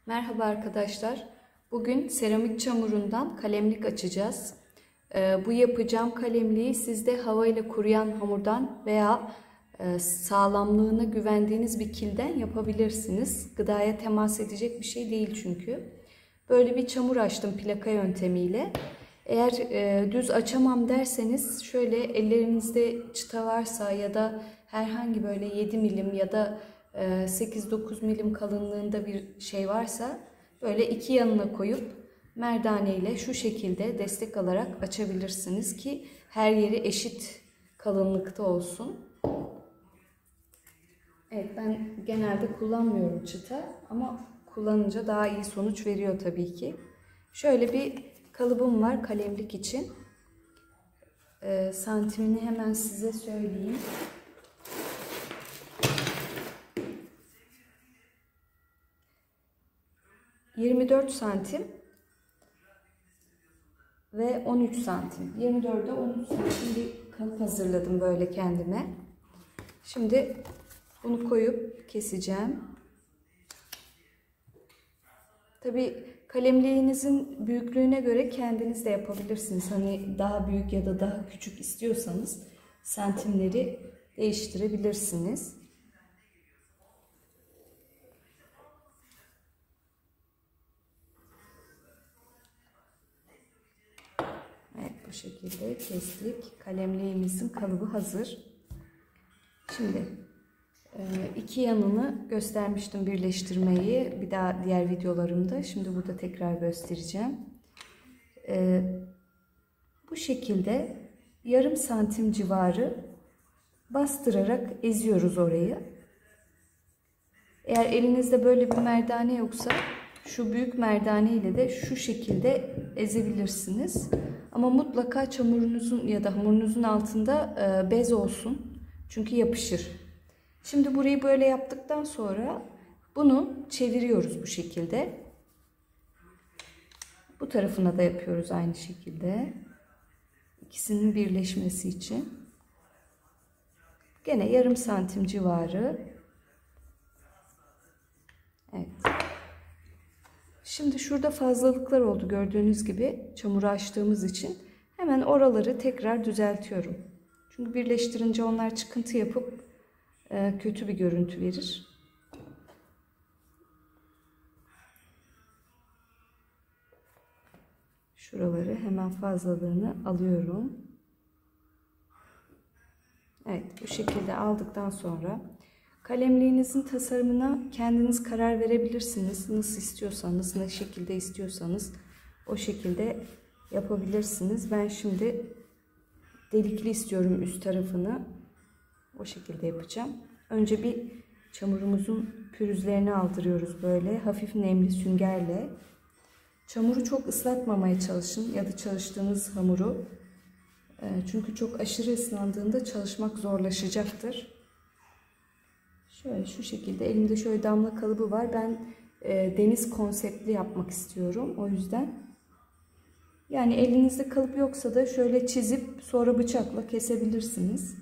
Merhaba arkadaşlar. Bugün seramik çamurundan kalemlik açacağız. Bu yapacağım kalemliği siz de havayla kuruyan hamurdan veya sağlamlığına güvendiğiniz bir kilden yapabilirsiniz. Gıdaya temas edecek bir şey değil çünkü. Böyle bir çamur açtım plaka yöntemiyle. Eğer düz açamam derseniz şöyle ellerinizde çıta varsa ya da herhangi böyle 7 milim ya da 8-9 milim kalınlığında bir şey varsa böyle iki yanına koyup merdane ile şu şekilde destek alarak açabilirsiniz ki her yeri eşit kalınlıkta olsun. Evet, ben genelde kullanmıyorum çıta ama kullanınca daha iyi sonuç veriyor tabii ki. Şöyle bir kalıbım var kalemlik için. Santimini hemen size söyleyeyim. ...24 santim ve 13 santim. 24'e 13 santim bir kalıp hazırladım böyle kendime. Şimdi bunu koyup keseceğim. Tabii kalemliğinizin büyüklüğüne göre kendiniz de yapabilirsiniz. Hani daha büyük ya da daha küçük istiyorsanız santimleri değiştirebilirsiniz. Evet, bu şekilde kestik. Kalemliğimizin kalıbı hazır. Şimdi iki yanını göstermiştim birleştirmeyi. Bir daha diğer videolarımda. Şimdi burada tekrar göstereceğim. Bu şekilde yarım santim civarı bastırarak eziyoruz orayı. Eğer elinizde böyle bir merdane yoksa şu büyük merdane ile de şu şekilde ezebilirsiniz. Ama mutlaka çamurunuzun ya da hamurunuzun altında bez olsun. Çünkü yapışır. Şimdi burayı böyle yaptıktan sonra bunu çeviriyoruz bu şekilde. Bu tarafına da yapıyoruz aynı şekilde. İkisinin birleşmesi için. Gene yarım santim civarı. Evet. Şimdi şurada fazlalıklar oldu gördüğünüz gibi çamuru açtığımız için. Hemen oraları tekrar düzeltiyorum. Çünkü birleştirince onlar çıkıntı yapıp kötü bir görüntü verir. Şuraları hemen fazlalığını alıyorum. Evet, bu şekilde aldıktan sonra kalemliğinizin tasarımına kendiniz karar verebilirsiniz. Nasıl istiyorsanız, ne şekilde istiyorsanız o şekilde yapabilirsiniz. Ben şimdi delikli istiyorum üst tarafını. O şekilde yapacağım. Önce bir çamurumuzun pürüzlerini aldırıyoruz böyle hafif nemli süngerle. Çamuru çok ıslatmamaya çalışın ya da çalıştığınız hamuru. Çünkü çok aşırı ıslandığında çalışmak zorlaşacaktır. Şöyle şu şekilde elimde şöyle damla kalıbı var. Ben deniz konseptli yapmak istiyorum. O yüzden yani elinizde kalıp yoksa da şöyle çizip sonra bıçakla kesebilirsiniz.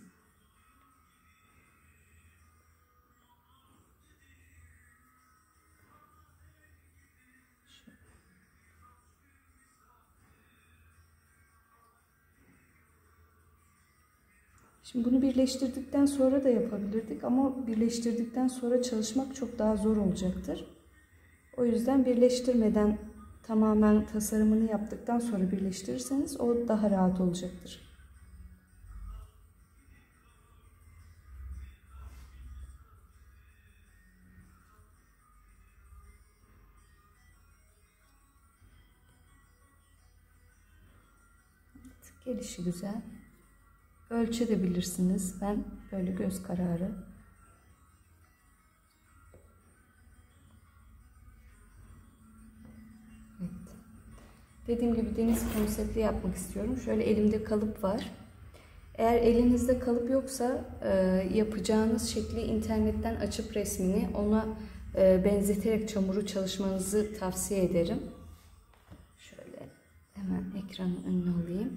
Şimdi bunu birleştirdikten sonra da yapabilirdik ama birleştirdikten sonra çalışmak çok daha zor olacaktır. O yüzden birleştirmeden tamamen tasarımını yaptıktan sonra birleştirirseniz o daha rahat olacaktır. Evet, gelişi güzel. Ölçebilirsiniz. Ben böyle göz kararı. Evet. Dediğim gibi deniz konseptli yapmak istiyorum. Şöyle elimde kalıp var. Eğer elinizde kalıp yoksa yapacağınız şekli internetten açıp resmini ona benzeterek çamuru çalışmanızı tavsiye ederim. Şöyle hemen ekranın önüne alayım.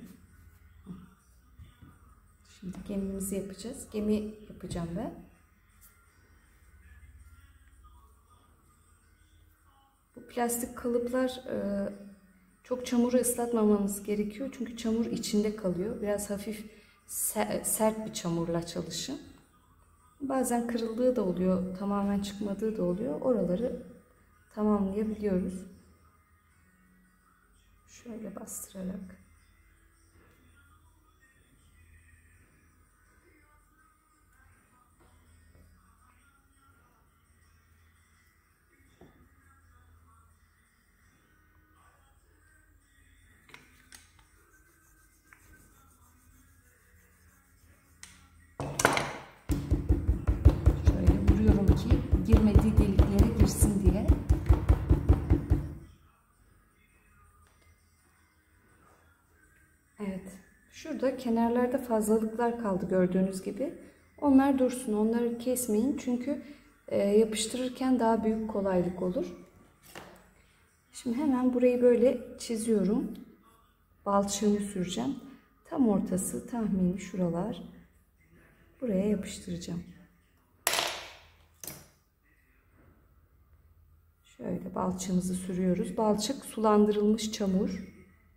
Şimdi gemimizi yapacağız. Gemi yapacağım ben. Bu plastik kalıplar çok çamuru ıslatmamanız gerekiyor. Çünkü çamur içinde kalıyor. Biraz hafif sert bir çamurla çalışın. Bazen kırıldığı da oluyor, tamamen çıkmadığı da oluyor. Oraları tamamlayabiliyoruz. Şöyle bastırarak. Şöyle vuruyorum ki girmediği deliklere girsin diye. Evet. Şurada kenarlarda fazlalıklar kaldı gördüğünüz gibi. Onlar dursun. Onları kesmeyin. Çünkü yapıştırırken daha büyük kolaylık olur. Şimdi hemen burayı böyle çiziyorum. Balçığımı süreceğim. Tam ortası tahmini şuralar. Buraya yapıştıracağım. Şöyle balçığımızı sürüyoruz. Balçık sulandırılmış çamur.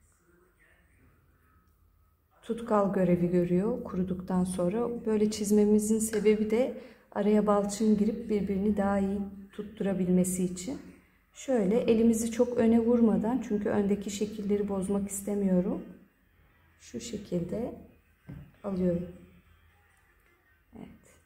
Tutkal görevi görüyor kuruduktan sonra. Böyle çizmemizin sebebi de araya balçığın girip birbirini daha iyi tutturabilmesi için. Şöyle elimizi çok öne vurmadan, çünkü öndeki şekilleri bozmak istemiyorum. Şu şekilde alıyorum. Evet.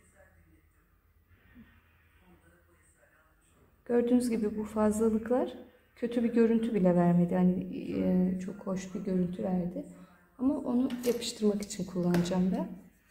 Gördüğünüz gibi bu fazlalıklar kötü bir görüntü bile vermedi. Hani çok hoş bir görüntü verdi. Ama onu yapıştırmak için kullanacağım ben.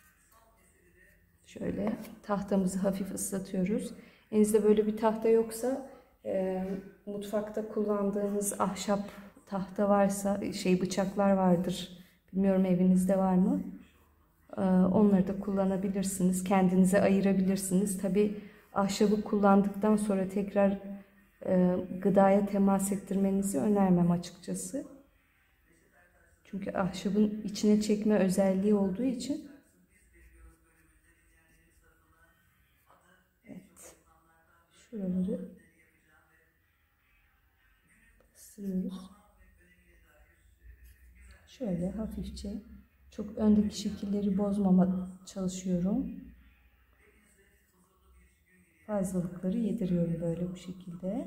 Şöyle tahtamızı hafif ıslatıyoruz. Elinizde böyle bir tahta yoksa mutfakta kullandığınız ahşap tahta varsa, bıçaklar vardır. Bilmiyorum evinizde var mı? Onları da kullanabilirsiniz. Kendinize ayırabilirsiniz. Tabii ahşabı kullandıktan sonra tekrar gıdaya temas ettirmenizi önermem açıkçası. Çünkü ahşabın içine çekme özelliği olduğu için. Evet. Şuraları bastırıyoruz. Şöyle hafifçe, çok öndeki şekilleri bozmama çalışıyorum. Fazlalıkları yediriyorum böyle bu şekilde.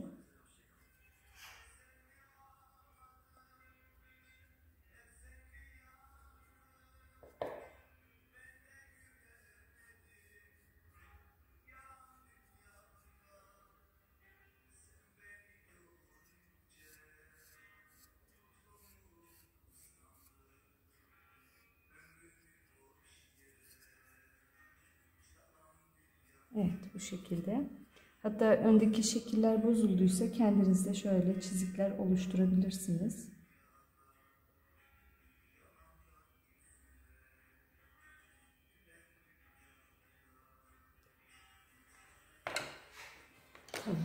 Evet, bu şekilde. Hatta öndeki şekiller bozulduysa kendiniz de şöyle çizikler oluşturabilirsiniz. Tamam.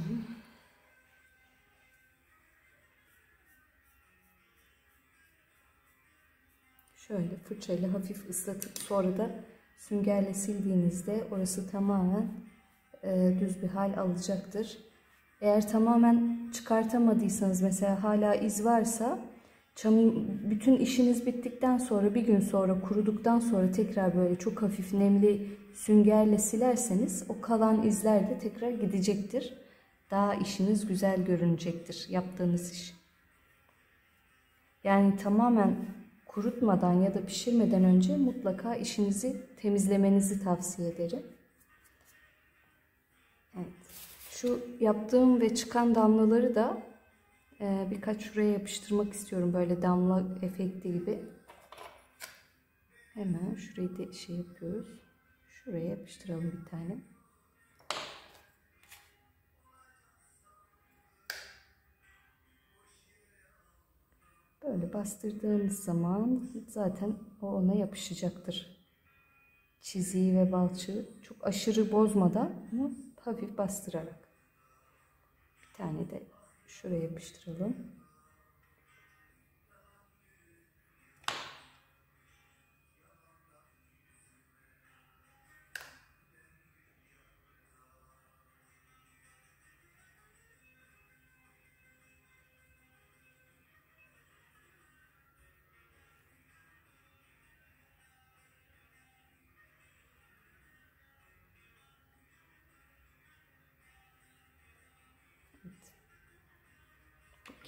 Şöyle fırçayla hafif ıslatıp sonra da süngerle sildiğinizde orası tamamen düz bir hal alacaktır. Eğer tamamen çıkartamadıysanız, mesela hala iz varsa, bütün işiniz bittikten sonra, bir gün sonra, kuruduktan sonra tekrar böyle çok hafif nemli süngerle silerseniz o kalan izler de tekrar gidecektir. Daha işiniz güzel görünecektir, yaptığınız iş. Yani tamamen kurutmadan ya da pişirmeden önce mutlaka işinizi temizlemenizi tavsiye ederim. Evet. Şu yaptığım ve çıkan damlaları da birkaç şuraya yapıştırmak istiyorum. Böyle damla efekti gibi. Hemen şurayı da yapıyoruz. Şuraya yapıştıralım bir tane. Böyle bastırdığımız zaman zaten o ona yapışacaktır. Çiziği ve balçığı çok aşırı bozmadan ama hafif bastırarak. Bir tane de şuraya yapıştıralım.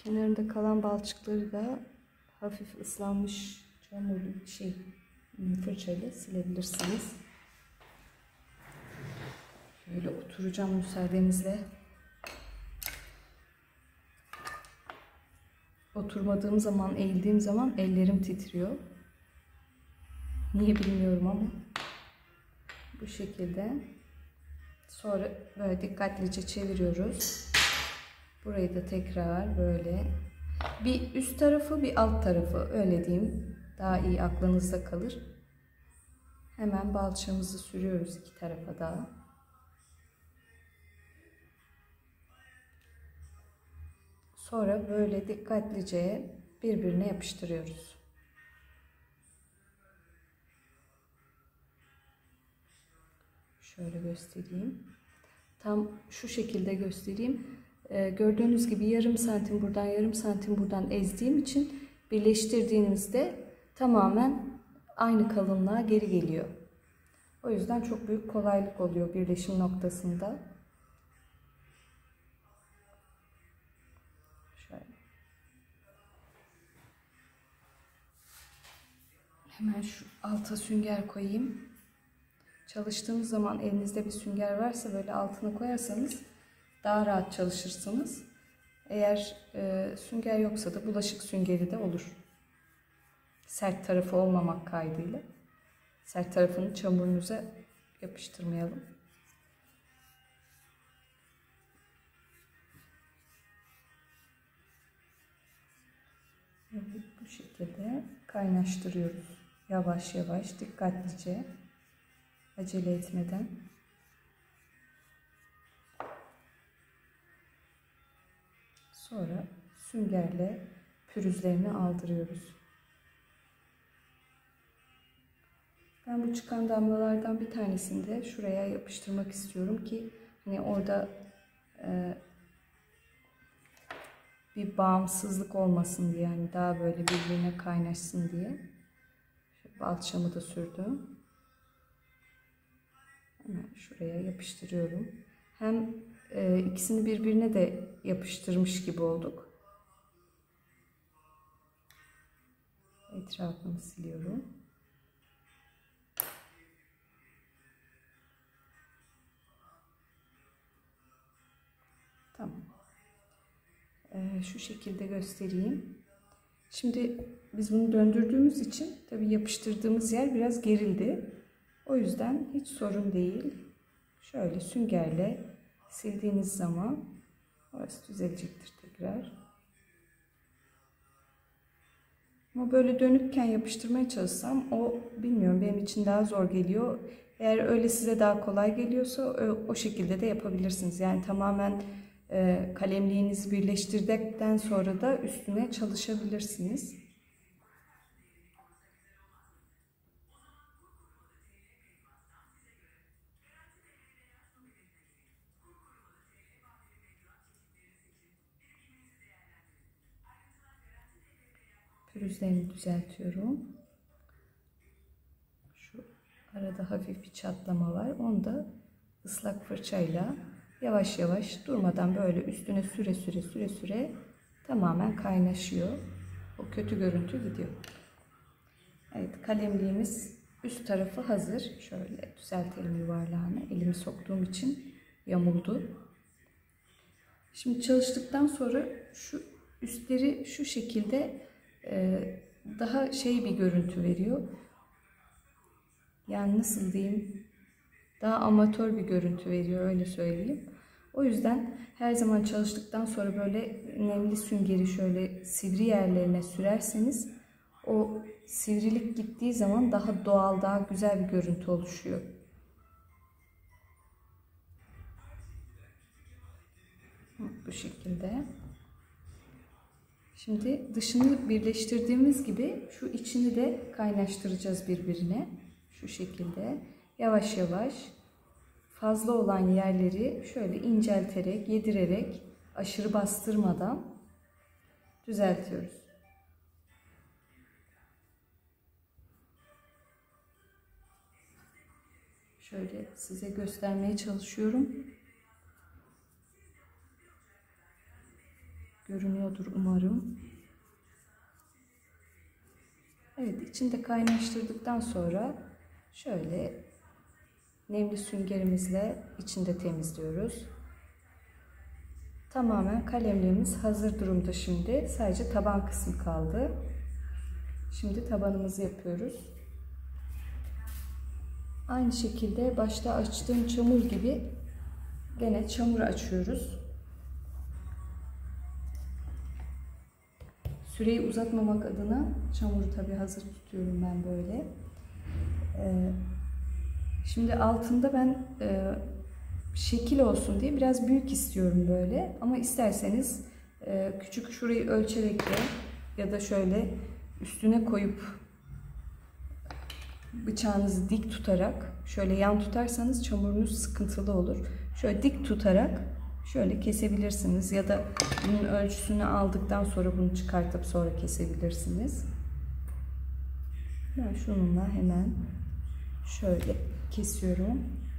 Kenarında kalan balçıkları da hafif ıslanmış çamurlu fırçayla silebilirsiniz. Şöyle oturacağım müsaadenizle. Oturmadığım zaman, eğildiğim zaman ellerim titriyor. Niye bilmiyorum ama bu şekilde. Sonra böyle dikkatlice çeviriyoruz. Burayı da tekrar böyle bir üst tarafı bir alt tarafı, öyle diyeyim, daha iyi aklınızda kalır. Hemen balçığımızı sürüyoruz iki tarafa da. Sonra böyle dikkatlice birbirine yapıştırıyoruz. Şöyle göstereyim. Tam şu şekilde göstereyim. Gördüğünüz gibi yarım santim buradan, yarım santim buradan ezdiğim için birleştirdiğinizde tamamen aynı kalınlığa geri geliyor. O yüzden çok büyük kolaylık oluyor birleşim noktasında. Şöyle. Hemen şu alta sünger koyayım. Çalıştığınız zaman elinizde bir sünger varsa böyle altına koyarsanız daha rahat çalışırsınız. Eğer sünger yoksa da bulaşık süngeri de olur. Sert tarafı olmamak kaydıyla. Sert tarafını çamurunuza yapıştırmayalım. Evet, bu şekilde kaynaştırıyoruz. Yavaş yavaş, dikkatlice, acele etmeden. Sonra süngerle pürüzlerini aldırıyoruz. Ben bu çıkan damlalardan bir tanesini de şuraya yapıştırmak istiyorum ki hani orada bir bağımsızlık olmasın diye, yani daha böyle birbirine kaynaşsın diye. Şu balçamı da sürdüm. Hemen şuraya yapıştırıyorum. Hem ikisini birbirine de yapıştırmış gibi olduk. Etrafını siliyorum. Tamam. Şu şekilde göstereyim. Şimdi biz bunu döndürdüğümüz için tabii yapıştırdığımız yer biraz gerildi. O yüzden hiç sorun değil. Şöyle süngerle sildiğiniz zaman orası düzelecektir tekrar. Ama böyle dönükken yapıştırmaya çalışsam o, bilmiyorum, benim için daha zor geliyor. Eğer öyle size daha kolay geliyorsa o şekilde de yapabilirsiniz. Yani tamamen kalemliğinizi birleştirdikten sonra da üstüne çalışabilirsiniz. Pürüzlerini düzeltiyorum. Şu arada hafif bir çatlama var. Onu da ıslak fırçayla yavaş yavaş, durmadan böyle üstüne süre tamamen kaynaşıyor. O kötü görüntü gidiyor. Evet, kalemliğimiz üst tarafı hazır. Şöyle düzeltelim yuvarlağını. Elimi soktuğum için yamuldu. Şimdi çalıştıktan sonra şu üstleri şu şekilde daha bir görüntü veriyor. Yani nasıl diyeyim? Daha amatör bir görüntü veriyor, öyle söyleyeyim. O yüzden her zaman çalıştıktan sonra böyle nemli süngeri şöyle sivri yerlerine sürerseniz o sivrilik gittiği zaman daha doğal, daha güzel bir görüntü oluşuyor. Bu şekilde. Şimdi dışını birleştirdiğimiz gibi şu içini de kaynaştıracağız birbirine. Şu şekilde yavaş yavaş fazla olan yerleri şöyle incelterek, yedirerek, aşırı bastırmadan düzeltiyoruz. Şöyle size göstermeye çalışıyorum. Görünüyordur umarım. Evet, içinde kaynaştırdıktan sonra şöyle nemli süngerimizle içinde temizliyoruz. Tamamen kalemliğimiz hazır durumda şimdi. Sadece taban kısmı kaldı. Şimdi tabanımızı yapıyoruz. Aynı şekilde başta açtığım çamur gibi gene çamur açıyoruz. Süreyi uzatmamak adına çamuru tabii hazır tutuyorum ben böyle. Şimdi altında ben şekil olsun diye biraz büyük istiyorum böyle. Ama isterseniz küçük şurayı ölçerek de ya da şöyle üstüne koyup bıçağınızı dik tutarak, şöyle yan tutarsanız çamurunuz sıkıntılı olur. Şöyle dik tutarak şöyle kesebilirsiniz ya da bunun ölçüsünü aldıktan sonra bunu çıkartıp sonra kesebilirsiniz. Ben şununla hemen şöyle kesiyorum.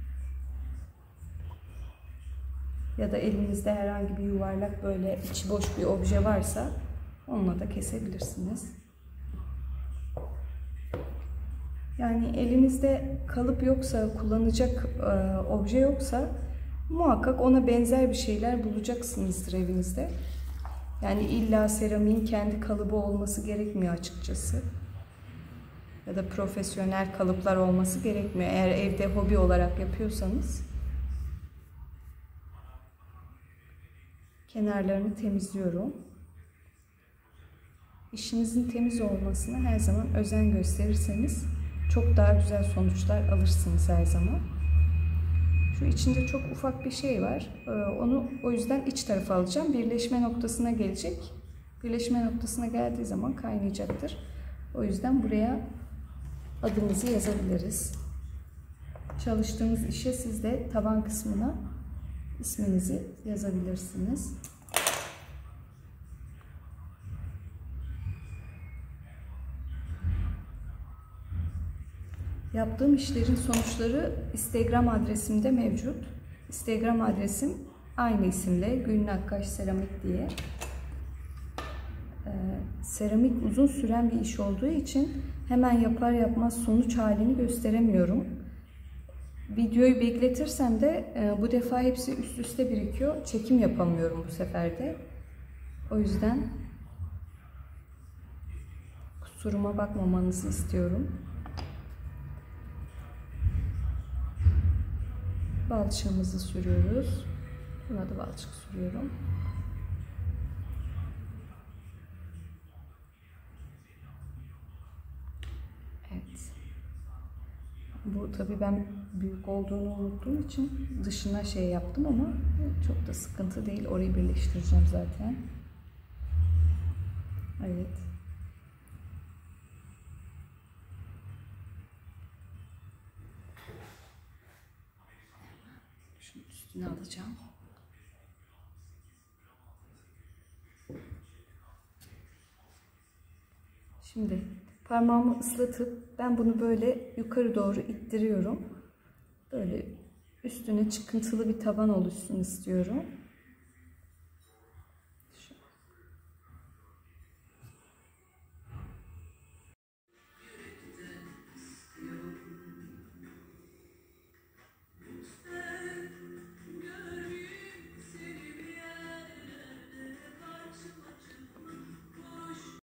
Ya da elinizde herhangi bir yuvarlak böyle içi boş bir obje varsa onunla da kesebilirsiniz. Yani elinizde kalıp yoksa, kullanacak obje yoksa muhakkak ona benzer bir şeyler bulacaksınızdır evinizde. Yani illa seramiğin kendi kalıbı olması gerekmiyor açıkçası. Ya da profesyonel kalıplar olması gerekmiyor. Eğer evde hobi olarak yapıyorsanız. Kenarlarını temizliyorum. İşinizin temiz olmasına her zaman özen gösterirseniz çok daha güzel sonuçlar alırsınız her zaman. Şu içinde çok ufak bir şey var. Onu o yüzden iç tarafa alacağım. Birleşme noktasına gelecek. Birleşme noktasına geldiği zaman kaynayacaktır. O yüzden buraya adımızı yazabiliriz. Çalıştığımız işe siz de taban kısmına isminizi yazabilirsiniz. Yaptığım işlerin sonuçları Instagram adresimde mevcut. Instagram adresim aynı isimle Gülün Akkaş Seramik diye. Seramik uzun süren bir iş olduğu için hemen yapar yapmaz sonuç halini gösteremiyorum. Videoyu bekletirsem de bu defa hepsi üst üste birikiyor. Çekim yapamıyorum bu sefer de. O yüzden kusuruma bakmamanızı istiyorum. Balçığımızı sürüyoruz. Buna da balçık sürüyorum. Evet. Bu tabii ben büyük olduğunu unuttuğum için dışına şey yaptım ama çok da sıkıntı değil. Orayı birleştireceğim zaten. Evet. Şunu üstüne alacağım. Şimdi parmağımı ıslatıp ben bunu böyle yukarı doğru ittiriyorum. Böyle üstüne çıkıntılı bir taban oluşsun istiyorum.